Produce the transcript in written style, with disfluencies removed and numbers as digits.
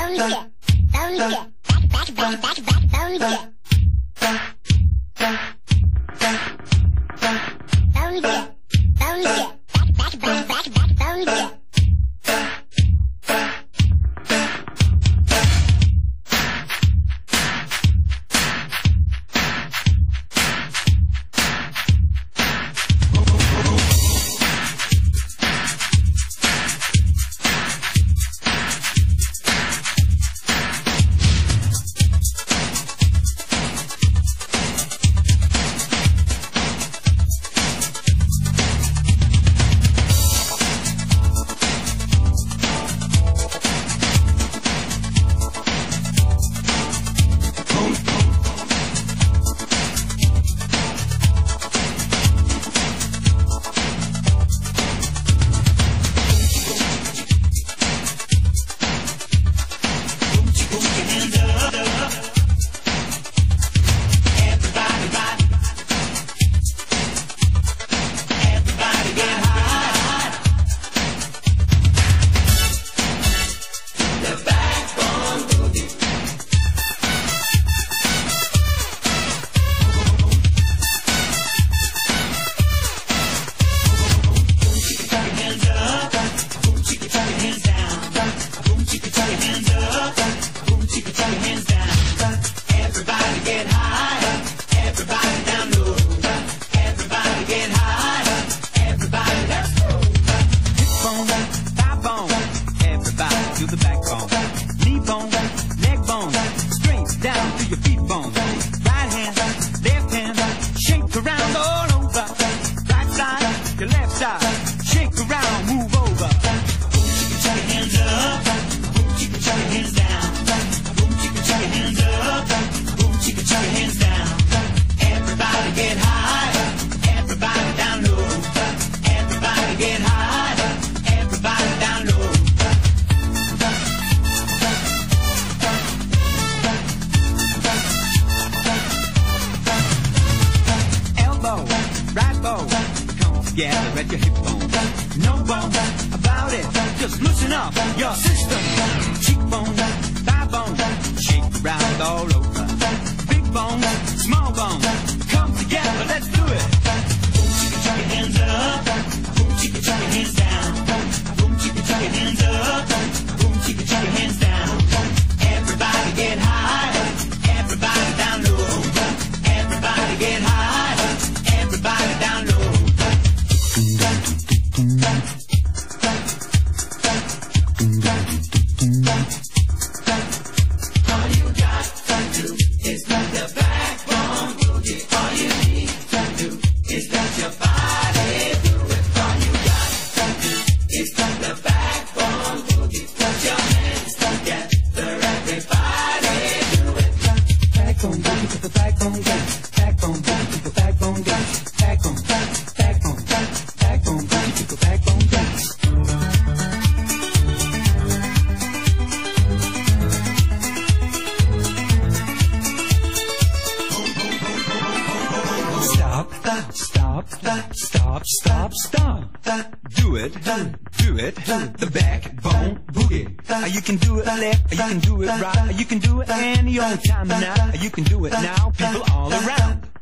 Gather at your hip bone. No bone about it. Just loosen up your system. Cheekbone, thigh bone, shake around all over. Big bone, small bone, come together. Let's do it. Boom, chicka, chuck your hands up. Boom, chicka, chuck your hands down. Boom, chicka, chuck your hands up. Boom, chicka, chuck your hands down. Everybody get high. Everybody down low. Everybody get high. Everybody down low. All you got to do is move the backbone boogie. All you need to do is let your body do it. All you got to do is move the backbone boogie. Put your hands together, everybody do it. Backbone boogie to the backbone dance. Backbone boogie to the backbone dance. Backbone boogie to the backbone dance. Stop. Do it. The backbone boogie. You can do it left, you can do it right, you can do it any old time now. You can do it now, people all around.